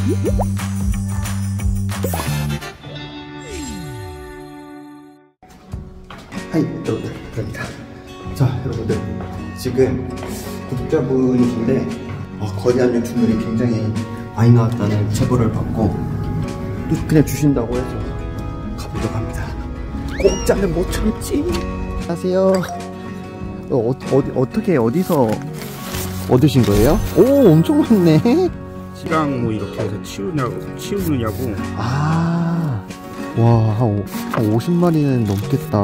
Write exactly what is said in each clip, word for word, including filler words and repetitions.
하이 여러분들, 그럽니다. 자 여러분들, 지금 구독자분이신데 어, 거대한 유튜브들이 굉장히 많이 나왔다는 제보를 받고 그냥 주신다고 해서 가보려고 합니다. 공짜는 못 참지. 안녕하세요. 어, 어디, 어떻게 어디서 얻으신 거예요? 오, 엄청 많네. 씨랑 뭐 이렇게 해서 치우냐고 치우느냐고. 아, 와, 한, 한 오십 마리는 넘겠다.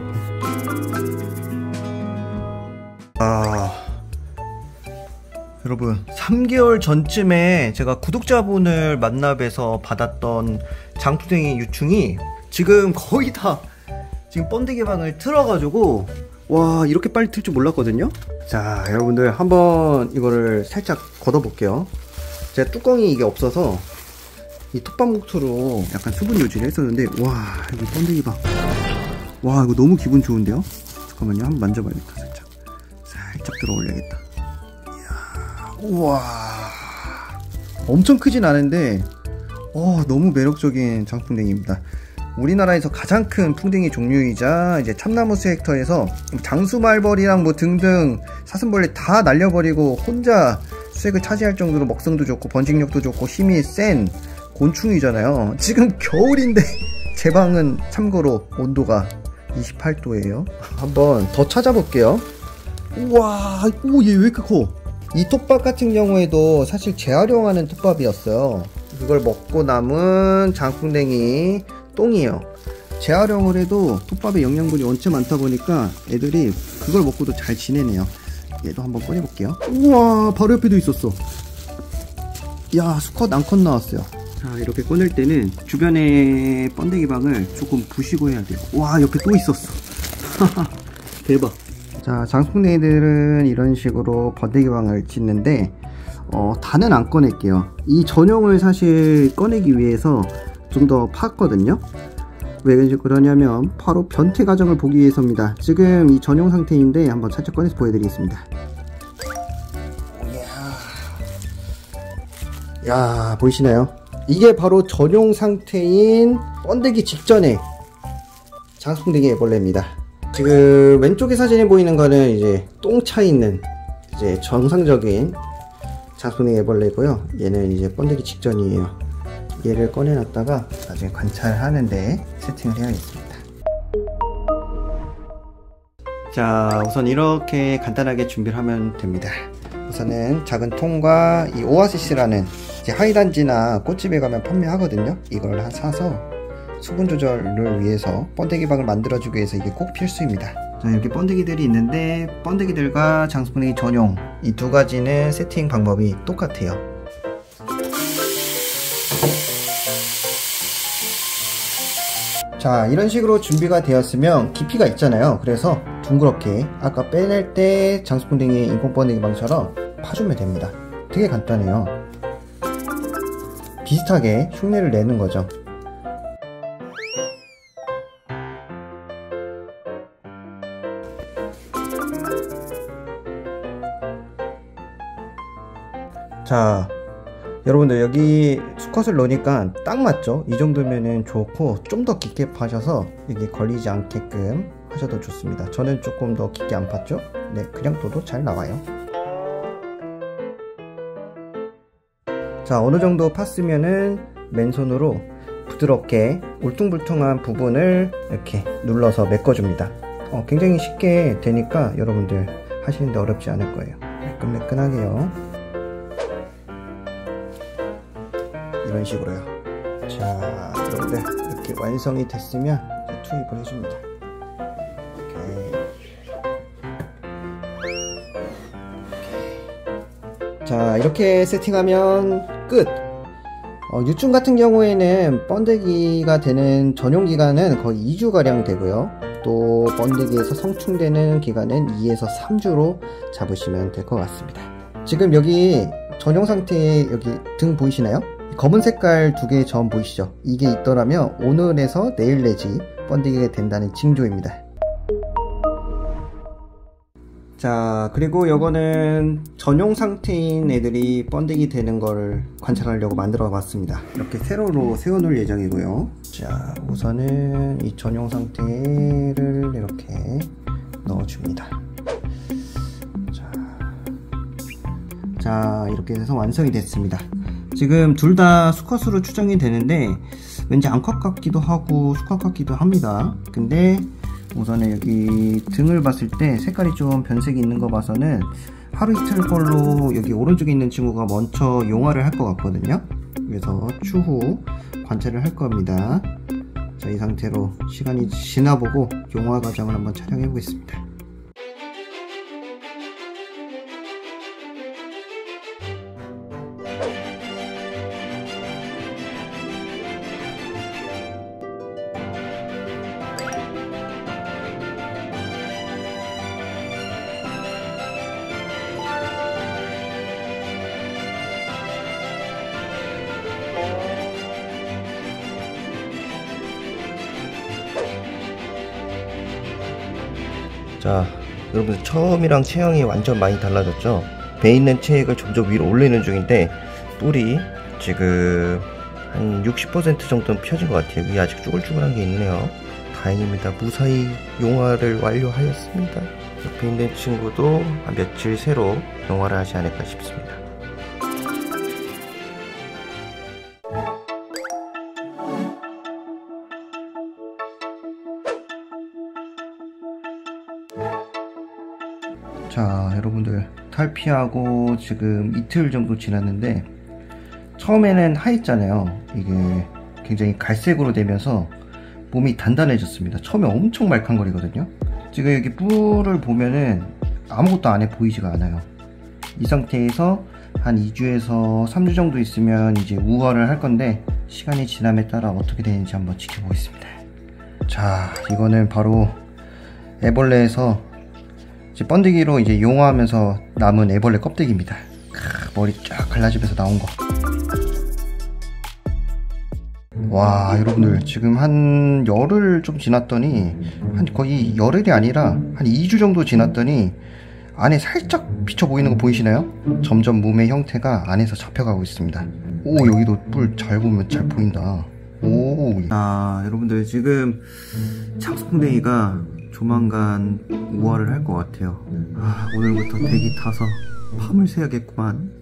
아, 여러분, 삼 개월 전쯤에 제가 구독자분을 만나 뵈서 받았던 장투댕이 유충이 지금 거의 다 지금 번데기 방을 틀어가지고, 와, 이렇게 빨리 틀 줄 몰랐거든요. 자, 여러분들 한번 이거를 살짝 걷어볼게요. 제가 뚜껑이 이게 없어서 이 톱밥목투로 약간 수분 유지를 했었는데, 와, 여기 번데기 방, 와, 이거 너무 기분 좋은데요? 잠깐만요, 한번 만져봐야겠다. 살짝 살짝 들어 올려야겠다. 이야, 우와, 엄청 크진 않은데 어, 너무 매력적인 장풍뎅이입니다. 우리나라에서 가장 큰 풍뎅이 종류이자 이제 참나무수 헥터에서 장수말벌이랑 뭐 등등 사슴벌레 다 날려버리고 혼자 수액을 차지할 정도로 먹성도 좋고 번식력도 좋고 힘이 센 곤충이잖아요. 지금 겨울인데 제 방은 참고로 온도가 이십팔 도예요 한번 더 찾아볼게요. 우와, 오, 얘 왜 이렇게 커? 이 톱밥 같은 경우에도 사실 재활용하는 톱밥이었어요. 그걸 먹고 남은 장풍뎅이 똥이에요. 재활용을 해도 톱밥에 영양분이 원체 많다 보니까 애들이 그걸 먹고도 잘 지내네요. 얘도 한번 꺼내볼게요. 우와, 바로 옆에도 있었어. 야, 수컷 암컷 나왔어요. 자, 이렇게 꺼낼 때는 주변에 번데기 방을 조금 부시고 해야 돼요. 와, 옆에 또 있었어. 대박. 자, 장풍뎅이들은 이런 식으로 번데기 방을 짓는데 어, 다는 안 꺼낼게요. 이 전용을 사실 꺼내기 위해서 좀 더 팠거든요. 왜 그러냐면 바로 변태 과정을 보기 위해서입니다. 지금 이 전용 상태인데 한번 살짝 꺼내서 보여드리겠습니다. 야, 보이시나요? 이게 바로 전용 상태인 번데기 직전에 장풍뎅이 애벌레입니다. 지금 왼쪽에 사진에 보이는 거는 이제 똥 차 있는 이제 정상적인 장풍뎅이 애벌레고요. 얘는 이제 번데기 직전이에요. 얘를 꺼내놨다가 나중에 관찰하는데 세팅을 해야겠습니다. 자, 우선 이렇게 간단하게 준비를 하면 됩니다. 우선은 작은 통과 이 오아시스라는 이제 하이단지나 꽃집에 가면 판매하거든요. 이걸 사서 수분 조절을 위해서 번데기 방을 만들어주기 위해서 이게 꼭 필수입니다. 자, 이렇게 번데기들이 있는데 번데기들과 장풍뎅이 전용 이 두 가지는 세팅 방법이 똑같아요. 자, 이런 식으로 준비가 되었으면 깊이가 있잖아요. 그래서 둥그렇게 아까 빼낼 때 장수풍뎅이 인공번데기 방처럼 파주면 됩니다. 되게 간단해요. 비슷하게 흉내를 내는 거죠. 자, 여러분들 여기 수컷을 넣으니까 딱 맞죠? 이 정도면은 좋고 좀 더 깊게 파셔서 여기 걸리지 않게끔 하셔도 좋습니다. 저는 조금 더 깊게 안 팠죠? 네, 그냥 둬도 잘 나와요. 자, 어느 정도 팠으면은 맨손으로 부드럽게 울퉁불퉁한 부분을 이렇게 눌러서 메꿔줍니다. 어, 굉장히 쉽게 되니까 여러분들 하시는데 어렵지 않을 거예요. 매끈매끈하게요. 이런 식으로요. 자, 여러분들 이렇게 완성이 됐으면 이제 투입을 해줍니다. 오케이. 오케이. 자, 이렇게 세팅하면 끝. 어, 유충 같은 경우에는 번데기가 되는 전용 기간은 거의 이 주가량 되고요. 또 번데기에서 성충되는 기간은 이에서 삼 주로 잡으시면 될 것 같습니다. 지금 여기 전용 상태에 여기 등 보이시나요? 검은 색깔 두 개의 점 보이시죠? 이게 있더라면 오늘에서 내일 내지 번데기가 된다는 징조입니다. 자, 그리고 요거는 전용 상태인 애들이 번데기 되는 걸 관찰하려고 만들어 봤습니다. 이렇게 세로로 세워 놓을 예정이고요. 자, 우선은 이 전용 상태를 이렇게 넣어 줍니다. 자, 자, 이렇게 해서 완성이 됐습니다. 지금 둘 다 수컷으로 추정이 되는데 왠지 암컷 같기도 하고 수컷 같기도 합니다. 근데 우선은 여기 등을 봤을 때 색깔이 좀 변색이 있는 거 봐서는 하루 이틀 걸로 여기 오른쪽에 있는 친구가 먼저 용화를 할 것 같거든요. 그래서 추후 관찰을 할 겁니다. 자, 이 상태로 시간이 지나보고 용화 과정을 한번 촬영해 보겠습니다. 자, 여러분 처음이랑 체형이 완전 많이 달라졌죠? 배 있는 체액을 점점 위로 올리는 중인데 뿔이 지금 한 육십 퍼센트 정도는 펴진 것 같아요. 여기 아직 쭈글쭈글한 게 있네요. 다행입니다. 무사히 용화를 완료하였습니다. 옆에 있는 친구도 한 며칠 새로 용화를 하지 않을까 싶습니다. 자, 여러분들 탈피하고 지금 이틀 정도 지났는데 처음에는 하였잖아요. 이게 굉장히 갈색으로 되면서 몸이 단단해졌습니다. 처음에 엄청 말캉거리거든요. 지금 여기 뿔을 보면은 아무것도 안에 보이지가 않아요. 이 상태에서 한 이 주에서 삼 주 정도 있으면 이제 우화를 할 건데 시간이 지남에 따라 어떻게 되는지 한번 지켜보겠습니다. 자, 이거는 바로 애벌레에서 이제 번데기로 이제 용화하면서 남은 애벌레 껍데기입니다. 크, 머리 쫙 갈라지면서 나온 거. 와, 여러분들 지금 한 열흘 좀 지났더니 한 거의 열흘이 아니라 한 이 주 정도 지났더니 안에 살짝 비쳐 보이는 거 보이시나요? 점점 몸의 형태가 안에서 잡혀가고 있습니다. 오, 여기도 뿔 잘 보면 잘 보인다. 오. 아, 여러분들 지금 장수풍뎅이가 조만간 우화를 할 것 같아요. 아, 오늘부터 대기 타서 밤을 새야겠구만.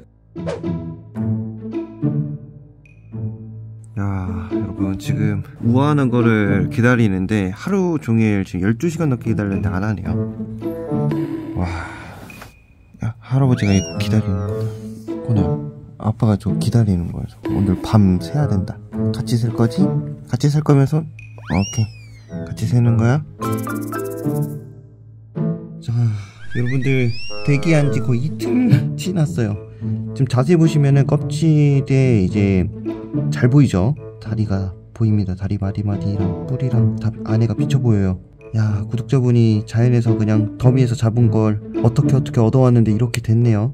야, 여러분 지금 우화하는 거를 기다리는데 하루 종일 지금 열두 시간 넘게 기다렸는데 안 하네요. 와, 야, 할아버지가 이거 기다리는 거다. 오늘 아빠가 저 기다리는 거여서 오늘 밤 새야 된다. 같이 셀 거지? 같이 셀 거면서? 오케이, 같이 세는 거야? 자, 여러분들 대기한 지 거의 이틀 지났어요. 지금 자세히 보시면은 껍질에 이제 잘 보이죠? 다리가 보입니다. 다리 마디마디랑 뿔이랑 다 안에가 비쳐 보여요. 야, 구독자분이 자연에서 그냥 더미에서 잡은 걸 어떻게 어떻게 얻어왔는데 이렇게 됐네요.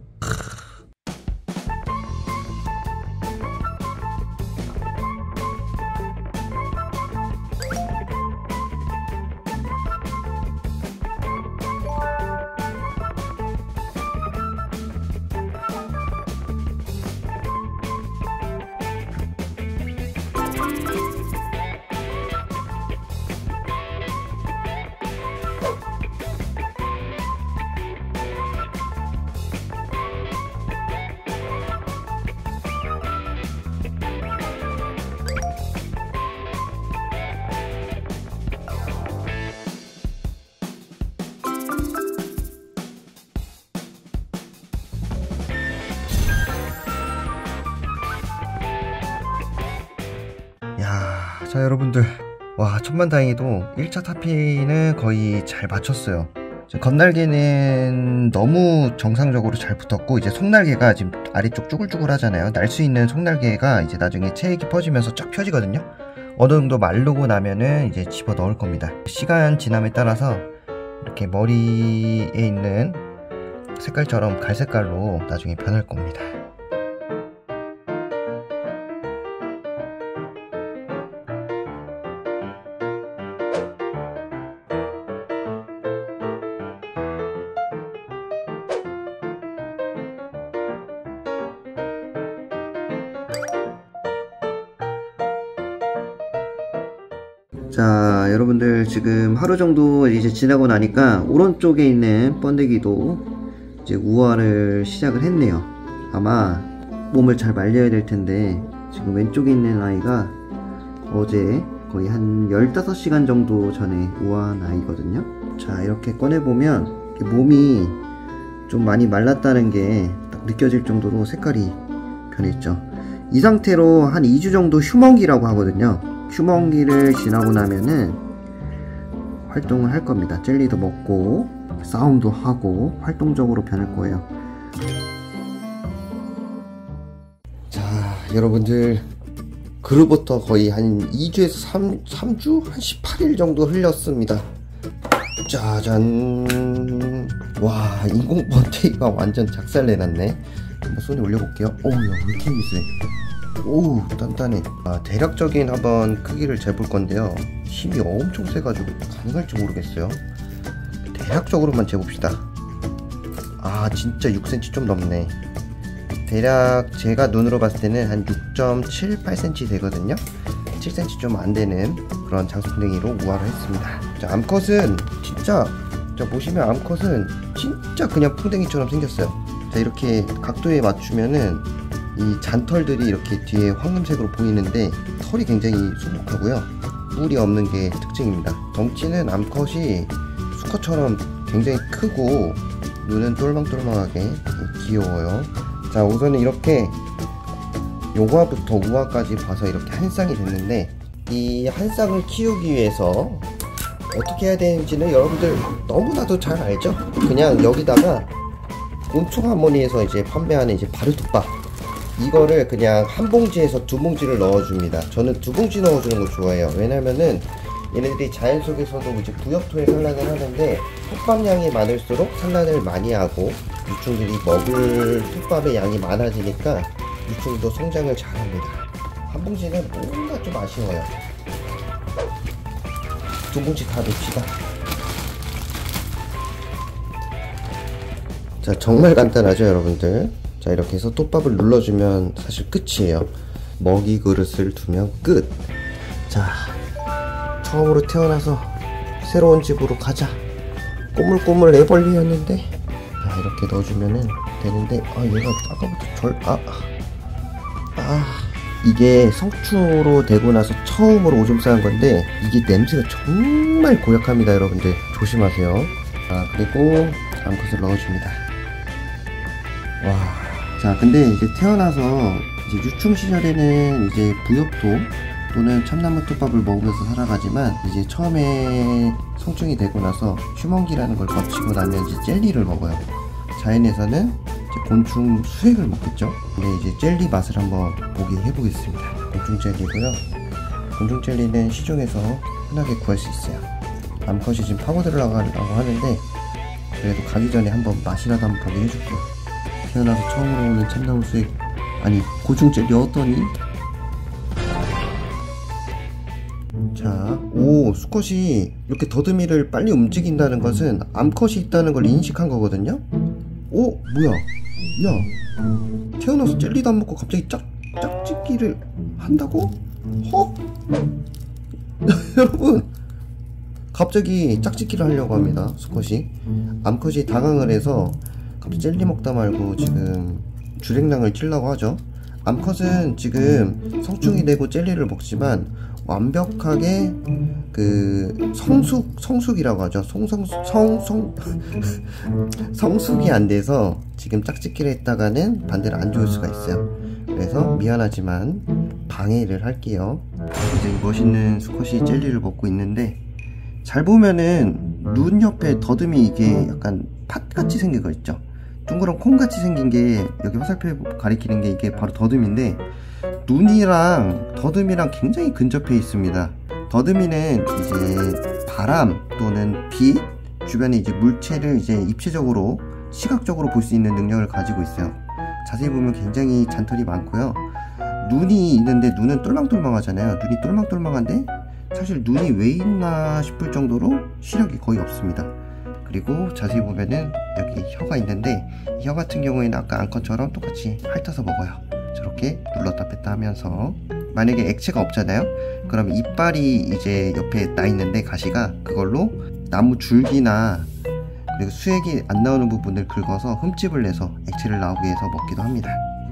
야, 자 여러분들, 와, 천만다행히도 일 차 타피는 거의 잘 맞췄어요. 겉날개는 너무 정상적으로 잘 붙었고, 이제 속날개가 지금 아래쪽 쭈글쭈글 하잖아요. 날 수 있는 속날개가 이제 나중에 체액이 퍼지면서 쫙 펴지거든요. 어느 정도 마르고 나면은 이제 집어 넣을 겁니다. 시간 지남에 따라서 이렇게 머리에 있는 색깔처럼 갈색깔로 나중에 변할 겁니다. 자, 여러분들 지금 하루 정도 이제 지나고 나니까 오른쪽에 있는 번데기도 이제 우화를 시작을 했네요. 아마 몸을 잘 말려야 될 텐데 지금 왼쪽에 있는 아이가 어제 거의 한 열다섯 시간 정도 전에 우화한 아이거든요. 자, 이렇게 꺼내보면 몸이 좀 많이 말랐다는 게 딱 느껴질 정도로 색깔이 변했죠. 이 상태로 한 이 주 정도 휴먼기라고 하거든요. 휴먼기를 지나고 나면은 활동을 할 겁니다. 젤리도 먹고 싸움도 하고 활동적으로 변할 거예요. 자, 여러분들 그로부터 거의 한 이 주에서 삼, 삼 주? 한 십팔 일 정도 흘렸습니다. 짜잔. 와, 인공 번데기가 완전 작살내놨네. 한번 손에 올려볼게요. 오우, 야, 왜 이렇게 미세. 오우, 단단해. 아, 대략적인 한번 크기를 재볼 건데요. 힘이 엄청 세가지고 가능할지 모르겠어요. 대략적으로만 재봅시다. 아, 진짜 육 센티미터 좀 넘네. 대략 제가 눈으로 봤을 때는 한 육 점 칠팔 센티미터 되거든요. 칠 센티미터 좀 안되는 그런 장수풍뎅이로 우화를 했습니다. 자, 암컷은 진짜, 자, 보시면 암컷은 진짜 그냥 풍뎅이처럼 생겼어요. 자, 이렇게 각도에 맞추면은 이 잔털들이 이렇게 뒤에 황금색으로 보이는데 털이 굉장히 수북하고요. 뿔이 없는 게 특징입니다. 덩치는 암컷이 수컷처럼 굉장히 크고 눈은 똘망똘망하게 귀여워요. 자, 우선은 이렇게 요화부터 우화까지 봐서 이렇게 한 쌍이 됐는데, 이 한 쌍을 키우기 위해서 어떻게 해야 되는지는 여러분들 너무나도 잘 알죠? 그냥 여기다가 온충하모니에서 이제 판매하는 이제 바르톱밥, 이거를 그냥 한 봉지에서 두 봉지를 넣어줍니다. 저는 두 봉지 넣어주는 걸 좋아해요. 왜냐면은 얘네들이 자연 속에서도 이제 부엽토에 산란을 하는데 톱밥량이 많을수록 산란을 많이 하고 유충들이 먹을 톱밥의 양이 많아지니까 유충도 성장을 잘합니다. 한 봉지는 뭔가 좀 아쉬워요. 두 봉지 다 넣읍시다. 자, 정말 간단하죠, 여러분들. 자, 이렇게 해서 톱밥을 눌러주면 사실 끝이에요. 먹이 그릇을 두면 끝. 자, 처음으로 태어나서 새로운 집으로 가자. 꼬물꼬물 애벌리였는데, 자, 이렇게 넣어주면은 되는데, 아, 얘가 아까부터 절, 아, 아, 이게 성충으로 되고 나서 처음으로 오줌 싸는 건데, 이게 냄새가 정말 고약합니다, 여러분들. 조심하세요. 아, 그리고 암컷을 넣어줍니다. 와, 자, 근데 이제 태어나서 이제 유충 시절에는 이제 부엽토 또는 참나무 톱밥을 먹으면서 살아가지만, 이제 처음에 성충이 되고 나서 휴먼기라는 걸 거치고 나면 이제 젤리를 먹어요. 자연에서는 이제 곤충 수액을 먹겠죠. 근데 이제 젤리 맛을 한번 보게 해보겠습니다. 곤충 젤리고요. 곤충 젤리는 시중에서 흔하게 구할 수 있어요. 암컷이 지금 파고들으려고 하는데, 그래도 가기 전에 한번 맛이라도 한번 보게 해줄게요. 태어나서 처음으로 오는 참나무 수액, 아니 곤충 젤리 어떠니? 자, 오, 수컷이 이렇게 더듬이를 빨리 움직인다는 것은 암컷이 있다는 걸 인식한 거거든요. 오, 뭐야, 야, 태어나서 젤리도 안 먹고 갑자기 짝, 짝짓기를 한다고? 헉? 여러분, 갑자기 짝짓기를 하려고 합니다. 수컷이. 암컷이 당황을 해서 갑자기 젤리 먹다 말고 지금 주랭랑을 찌려고 하죠. 암컷은 지금 성충이 되고 젤리를 먹지만 완벽하게 그 성숙, 성숙이라고 하죠. 성성, 성, 성, 성숙이 안 돼서 지금 짝짓기를 했다가는 반대로 안 좋을 수가 있어요. 그래서 미안하지만 방해를 할게요. 굉장히 멋있는 수컷이 젤리를 먹고 있는데, 잘 보면은 눈 옆에 더듬이 이게 약간 팥같이 생긴 거 있죠. 둥그런 콩같이 생긴 게, 여기 화살표 가리키는 게 이게 바로 더듬인데, 눈이랑 더듬이랑 굉장히 근접해 있습니다. 더듬이는 이제 바람 또는 빛, 주변에 이제 물체를 이제 입체적으로 시각적으로 볼 수 있는 능력을 가지고 있어요. 자세히 보면 굉장히 잔털이 많고요. 눈이 있는데 눈은 똘망똘망하잖아요. 눈이 똘망똘망한데 사실 눈이 왜 있나 싶을 정도로 시력이 거의 없습니다. 그리고 자세히 보면은 여기 혀가 있는데, 이 혀 같은 경우에는 아까 암컷처럼 똑같이 핥아서 먹어요. 저렇게 눌렀다 뺐다 하면서 만약에 액체가 없잖아요. 그럼 이빨이 이제 옆에 나 있는데 가시가 그걸로 나무 줄기나 그리고 수액이 안 나오는 부분을 긁어서 흠집을 내서 액체를 나오게 해서 먹기도 합니다.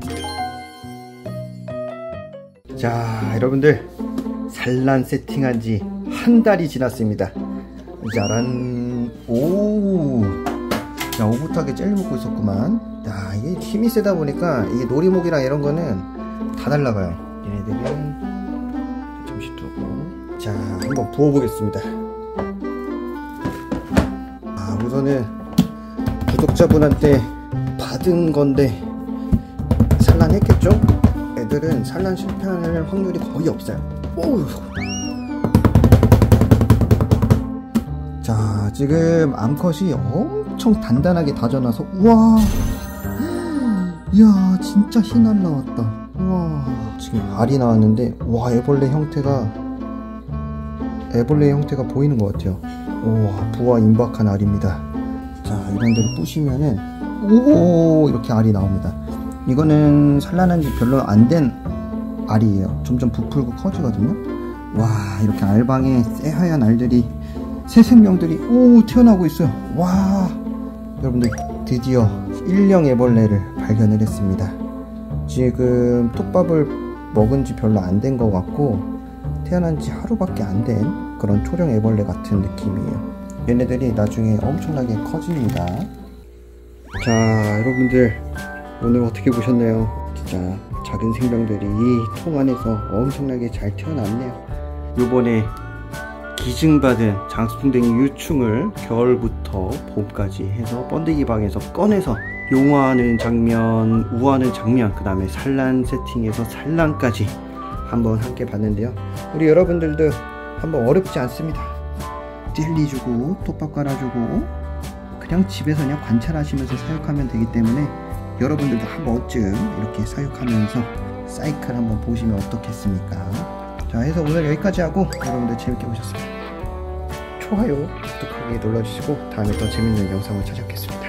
자, 여러분들 산란 세팅한 지 한 달이 지났습니다. 짜란. 오, 야, 오붓하게 젤리 먹고 있었구만. 야, 이게 힘이 세다 보니까 이게 놀이목이랑 이런 거는 다 날라가요. 얘네들은 잠시 두고, 자, 한번 부어보겠습니다. 아, 우선은 구독자분한테 받은 건데 산란했겠죠? 애들은 산란 실패할 확률이 거의 없어요. 오우. 자, 지금 암컷이 엄청 단단하게 다져놔서, 우와, 이야, 진짜 희날 나왔다. 우와, 지금 알이 나왔는데, 와, 애벌레 형태가 애벌레 형태가 보이는 것 같아요. 우와, 부와 임박한 알입니다. 자, 이런 데를 부시면은 오, 이렇게 알이 나옵니다. 이거는 산란한 지 별로 안 된 알이에요. 점점 부풀고 커지거든요. 와, 이렇게 알방에 새하얀 알들이, 새 생명들이 오 튀어나오고 있어요. 와, 여러분들 드디어 일령 애벌레를 발견을 했습니다. 지금 톱밥을 먹은 지 별로 안 된 것 같고 태어난 지 하루밖에 안 된 그런 초령 애벌레 같은 느낌이에요. 얘네들이 나중에 엄청나게 커집니다. 자, 여러분들 오늘 어떻게 보셨나요? 진짜 작은 생명들이 이 통 안에서 엄청나게 잘 태어났네요. 요번에 기증받은 장수풍뎅이 유충을 겨울부터 봄까지 해서 번데기 방에서 꺼내서 용화하는 장면, 우화하는 장면, 그 다음에 산란 세팅에서 산란까지 한번 함께 봤는데요. 우리 여러분들도 한번 어렵지 않습니다. 젤리 주고 톱밥 깔아주고 그냥 집에서 그냥 관찰하시면서 사육하면 되기 때문에 여러분들도 한 번쯤 이렇게 사육하면서 사이클 한번 보시면 어떻겠습니까? 자, 해서 오늘 여기까지 하고 여러분들 재밌게 보셨습니다. 좋아요, 구독하기 눌러주시고 다음에 더 재밌는 영상을 찾아뵙겠습니다.